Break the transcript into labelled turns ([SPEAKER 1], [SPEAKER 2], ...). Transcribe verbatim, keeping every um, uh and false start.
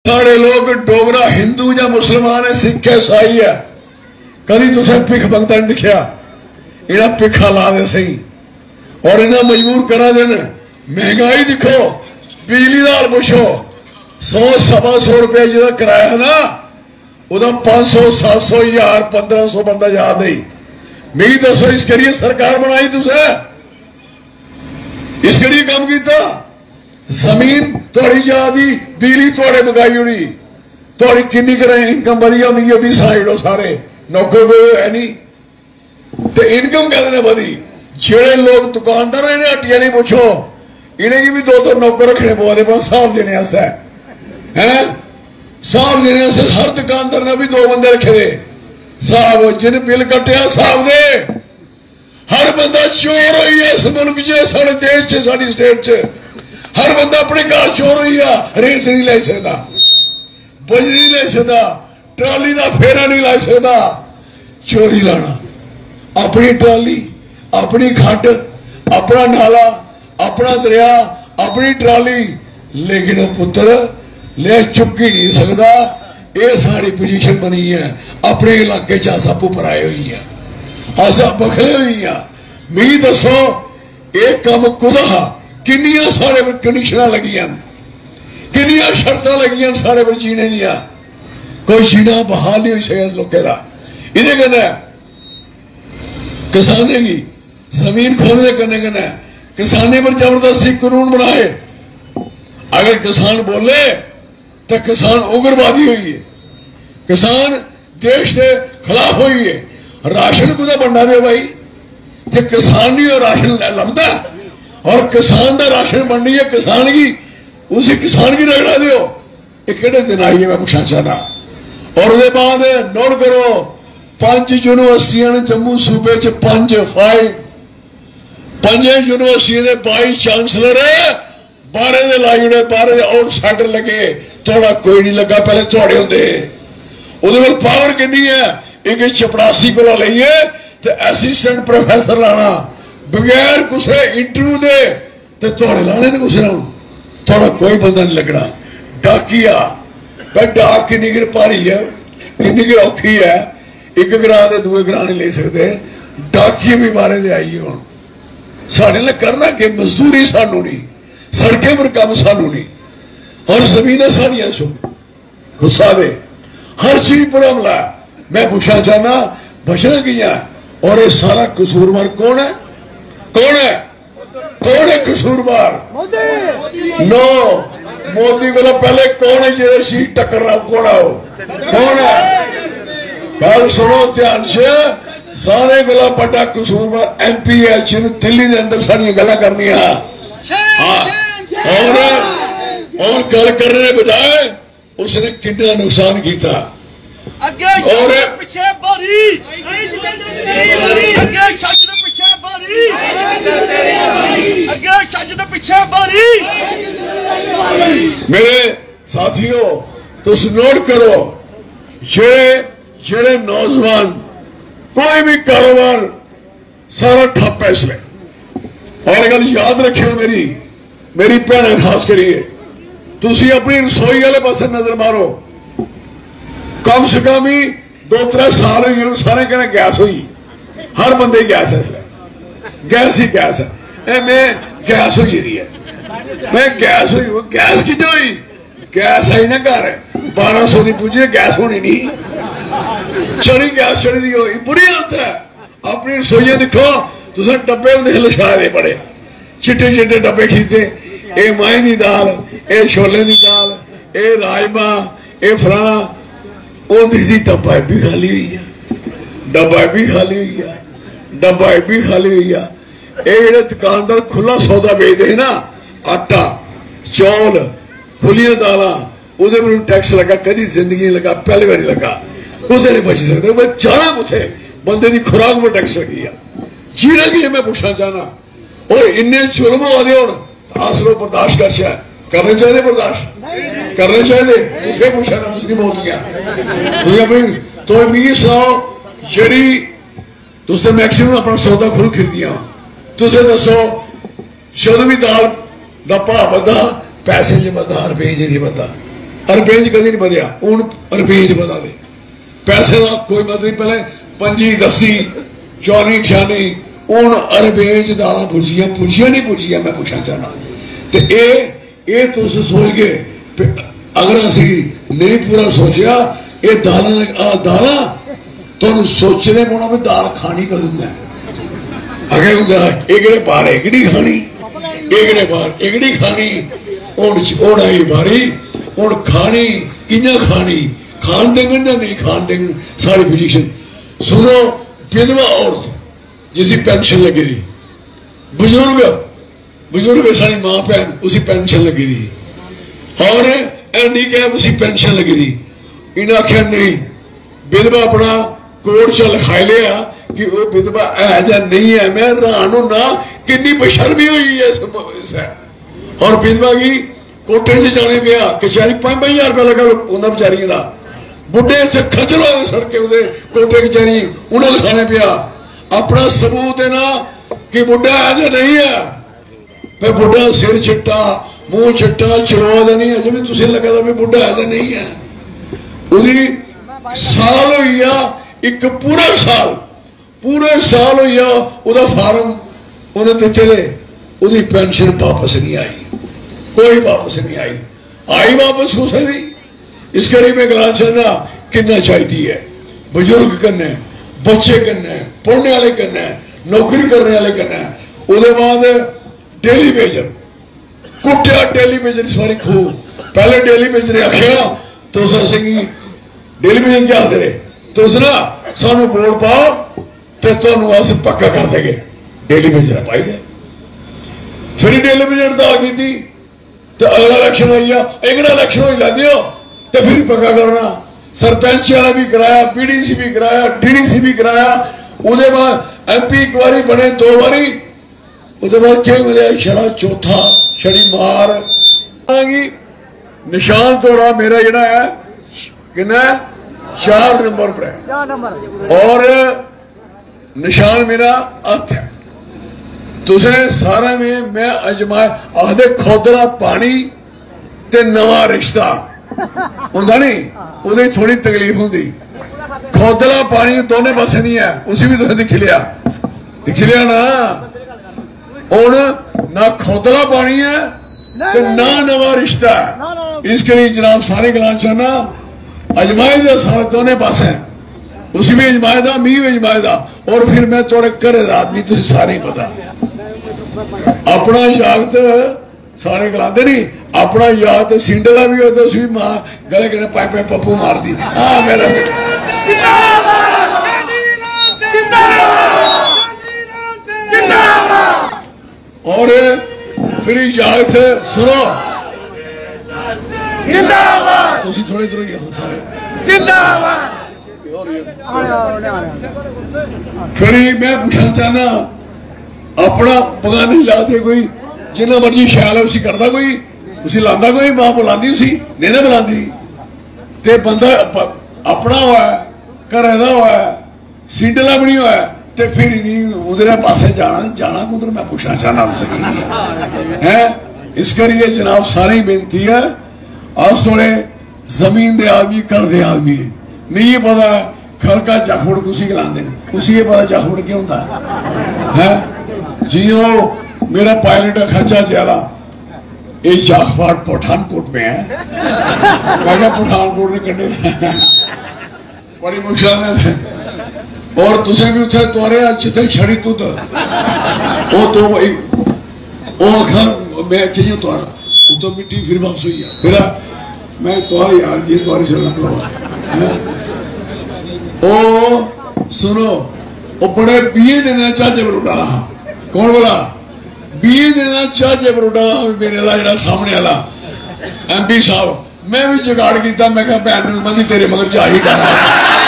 [SPEAKER 1] सारे लोग डोगरा हिंदू या मुसलमान है, सिख है, ईसाई है, कभी तुसे भिख मंगता नहीं दिखा। इन्हें भिखा ला दे सही और इन्हें मजबूर करा देना। महंगाई दिखो, बिजली दाल पुछो, सौ सवा सौ रुपया जो किराया ना उदा पांच सौ सत्त सौ हजार पंद्रह सौ बंदा याद नहीं। मेरी दसो इस करिए सरकार बनाई तुसे, इस करिए काम किया। जमीन थोड़ी यादी, बिजली थोड़े मंगाई होनी, थोड़ी किन्नी करें इनकम वधिया होंगी है भी साइडो सारे नौकर कोई है नहीं तो इनकम कहते हैं वधी। जेड़े लोग दुकानदार इन्हें हट्टिया नहीं पूछो, इन्हें भी दो दो नौकर रखने पौधे पर साफ देने हैं, साफ देने से हर दुकानदार ने भी दो बंदे रखे दे साहब, जिन बिल कटिया साहब दे। हर बंदा चोर हुई है इस मुल्क च, साढ़े देश च, साड़ी स्टेट च हर बंदा अपने घर चोर हुई है। रेत नहीं ला सकता, बजरी नहीं ला सकता, ट्राली का फेरा नहीं ला सकता। चोरी लाना, अपनी ट्राली, अपनी खड्ड, अपना नाला, अपना दरिया, अपनी ट्राली, लेकिन वो पुत्र ले चुक ही नहीं सकता। ये सारी पोजीशन बनी है। अपने इलाके च अस उपर आए हुई है, अस बखले हुई है। मी दसो एक कम कुदा किनिया सारे पर कंडीशन लगियां, किनिया शर्त लगियां सारे पर जीने दिया। कोई जीना बहाल नहीं हो सका इस लोग का। इधे कहना किसाने की जमीन खोलने करने कहना किसाने पर जबरदस्ती कानून बनाए। अगर किसान बोले तो किसान उग्रवादी हुई है, किसान देश के खिलाफ हुई है। राशन कुदा बंडा दे भाई, जो किसान नहीं हो राशन लभदा और किसान का राशन बननी है किसान की, उसी किसान की रगड़ा दो। एक दिन आई है मैं पूछना चाहता। और उसके बाद नोट करो, पांच यूनिवर्सिटियां जम्मू सूबे च पांच फाइव पांच यूनिवर्सिटियों के बाईस चांसलर है, बारह दे लाई उड़े, बारह आउटसाइडर लगे, थोड़ा कोई नहीं लगा पहले थोड़े होंगे। उहदे पावर कितनी है, एक चपरासी को लाइए तो असिस्टेंट प्रोफेसर लाना बगैर कुछ इंटरव्यू दे तो थोड़े लाने ने कुछ ना, थोड़ा कोई बंदा नहीं लगना। डाकिया डाक किन्नी गिर भारी है, किन्नी गिर औखी है, एक ग्राह के दूए ग्राह नहीं ले सकते। डाकिया भी बारे दे आई हूं साढ़े ने करना कि मजदूरी सानू नहीं, सड़कें पर काम सानू नहीं, और जमीन सारिया सो गुस्सा दे हर चीज पर हमला। मैं पूछना चाहना बचना किया, और ये सारा कसूरवार कौन है? कौन है? कौन है कसूरवार? नो, मोदी को पहले कौन है जो सीट टक्कर रहा कौन है? कौन है? गल सुनो ध्यान से, सारे गला बड़ा कसूरवार एमपी है जिन दिल्ली के अंदर सारिया गल करनी। हाँ, और और गल करने बजाय उसने कितना नुकसान किया। और
[SPEAKER 2] पिछे बारी अगे छज दे पिछे बारी अगे छज दे पिछे बारी।
[SPEAKER 1] मेरे साथियों तुस नोट करो, जेड़े जेड़े नौजवान कोई भी कारोबार सारा ठप है इसलिए। और गल याद रखियो मेरी मेरी भैन खास करिए, तुसी अपनी रसोई वाले पास नजर मारो। कम से कम ही दो त्रै साल हुई सारे कहने गैस हुई, हर बंदे गैस है इसलिए, गैस ही गैस है। ए मैं गैस हुई रही है, मैं गैस हुई, वो गैस कितने हुई? गैस आई ना घर बारह सौ की पूछे, गैस होनी नहीं, चढ़ी गैस चढ़ी दी हुई, बुरी हालत है। अपनी रसोइयां दिखो, तुम डब्बे होंगे लछा दे बड़े चिट्टे चिट्टे डब्बे खरीदे, ए माएं की दाल, ए छोले की दाल, ए राजमा, ए फलाना, ओदी डब्बा भी खाली हुई है, डब्बा भी खाली हुई है, डब्बा भी खाली हुई है। ये दुकानदार खुला सौदा बेचते हैं ना, आटा चौल खुलिया दाल, उहदे पर टैक्स लगा, कभी जिंदगी लगा, पहली बार लगा, उसे नहीं बच सकते। मैं जाना कुछ बंदे की खुराक पर टैक्स लगी है, जीना की मैं पूछना चाहना। और इन्ने जुल्म हो रहे हो अस लोग बर्दाश्त कर चाहे करने चाहिए, बर्दाश्त करने चाहिए। तुझे पूछा ना तुझी बोलती अपनी तो भी सुनाओ जी तुझे मैक्सीमम अपना सौदा खुद खरीदिया। तुझे दसो जो भी दाल का भाव बदा पैसे च बदा, रुपये च नहीं बदा, रुपये कदी नहीं बदया, हूँ रुपये च बदा दे। पैसे का कोई मतलब नहीं, पहले पंजी दसी चौनी अठानी, हूँ रुपये च दालां पुजिया पुजिया नहीं पुजिया। मैं पूछना चाहना तो ये तुस सोच गए, अगर असी नहीं पूरा सोचा ये दालां दालां तुहानूं सोचने पौना भी दाल खानी कदों है। अगे होंदा एगड़े पार एगड़ी खानी, एगड़े पार एगड़ी खानी, हुण आई बारी हुण खानी कियां खानी, खान देंगे या नहीं खान देंगे, सारी पोजीशन सुनो। विधवा औरत जिसकी पेंशन लगी थी, बुजुर्ग बुजुर्ग सारी मां भैन उसी पेंशन लगी थी, और हैंडीकैप उसी पेंशन लगी थी। इन्हें आख्या नहीं, विधवा अपना कोर्ट च लिखाई लिया कि वो विधवा है या नहीं है। मैं हैरान होना कितनी बेशर्मी हुई है इस है। और विधवा की कोटे च जाने पिया, कचहरी पांच पांच हजार रुपया लगा उन्हें बेचारियों का, बुढ़े से खजल होते सड़के उसे कोटे कचहरी उन्हें लिखाने पिया अपना सबूत देना कि बुढ़ा है या नहीं है। फिर बुढ़ा सिर चिट्टा मुंह चिट्टा चलवा देनी, अजे भी तुझे लगा था भी बुढ़ा है या नहीं है। उदी साल होइया, एक पूरा साल पूरे साल होइया उदा फार्म उन्हें दिते दे, उदी पेंशन वापस नहीं आई, कोई वापस नहीं आई। आई वापस हो सकती, इस करी में गलाना चाहना कितना चाहिए है। बुजुर्ग करने, बच्चे करने, पढ़ने वाले करने, नौकरी करने वाले करने, उसके बाद डेली वेजर कुटिया डेली वेजर सारी खूब। पहले डेली वेजर ने आख्या तो डेली वेजर क्या आते रहे, तो ना सानू वोट पाओ तो तुम अस पक्का कर देंगे, डेली वेजर पाई दे। फिर डेली वेजर दाल की थी तो अगला इलेक्शन हो गया, एगड़ा इलेक्शन हो दियो तो फिर पक्का करना। सरपंच वाला भी कराया, पीडीसी भी कराया, डीडीसी भी कराया, उसके बाद एमपी एक बारी बने दो बारी, उसके बाद क्या मिले छड़ा चौथा छड़ी मार। निशान थोड़ा मेरा जड़ा है कितना चार नंबर पर है, और निशान मेरा हथ है। तुसे सारा में मैं अजमाए आखदे खोदरा पानी ते नवा रिश्ता होंदा नहीं, उहदी थोड़ी तकलीफ होंदी। खोदला पानी दोनों पासे नहीं है, उसी भी तुसें दिख लिया दिख लिया ना। हुण ना खोदला पानी है ते ना नवा रिश्ता है। इसके लिए जनाब सारे गलां चाहना अजमाए दे सारे दोनों पासे, उसी भी अजमाए दा मी भी अजमाए दा, और फिर मैं थोड़े घरे दा आदमी तुसें सारे ही पता। अपना जागत सारे गलाते नहीं, अपना याद सिंडला भी होता, उस भी मां गले गले पाए पाए पप्पू मार दी। हाँ मेरा और फिर जागत सुनो तुसी थोड़े इधर ही हो सारे। फिर मैं पूछना चाहना अपना पता नहीं लाते कोई जिन्ना मर्जी शैल है उसी करता कोई, उसी लांदा कोई, मां बुलांदी उसी नहीं ना बुलांदी। ते बंदा अपना हुआ घरे दा हुआ सीडला भी नहीं हुआ ते फिर नहीं उधर पासे जाना जाना कुधर। मैं पूछना चाहना है इस करिए जनाब सारी बेनती है, आज थोड़े जमीन दे आदमी घर दे आदमी नहीं ये पता घर का जाखुड़ कुसी खिलाते उसी ये पता जाखुड़ क्या होता है। जियो मेरा पायलट खर्चा ज्यादा ये जाखवाड़ पठानकोट में है, मैं क्या पठानकोट के कंढे बड़ी मुश्किल है। और तुझे भी उठे तुरे जिथे छड़ी तू तो वो तो वो घर मैं चाहिए तुरा वो तो मिट्टी फिर वापस हुई है फिर मैं तुम्हारी यार ये तुम्हारी से लग ओ सुनो वो बड़े बीए देना चाहते बरूटा कौन बोला बीए देना चाहते बरूटा मेरे ला जरा सामने वाला एम पी साहब मैं भी जुगाड़ किया मैं क्या भैन मैं भी तेरे मगर जा ही डाला